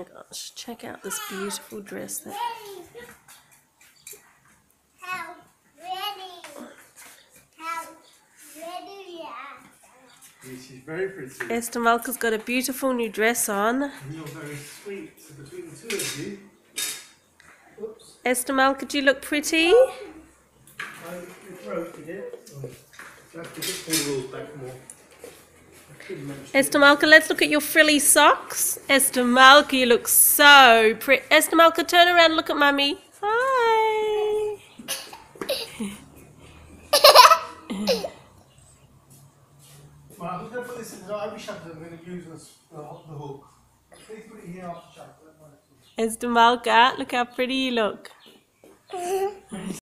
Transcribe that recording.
Oh my gosh, check out this beautiful dress that How ready you are. Yeah, she's very pretty. Esther Malka's got a beautiful new dress on. And you're very sweet. So between the two of you. Oops. Esther Malka, do you look pretty? You broke it. Oh, you have to get the rules back more. Esther Malka, let's look at your frilly socks. Esther Malka, you look so pretty. Esther Malka, turn around and look at Mummy. Hi. Right, I'm going to put this in. I wish I'm going to use the hook. Please put it here after shut. Esther Malka, look how pretty you look.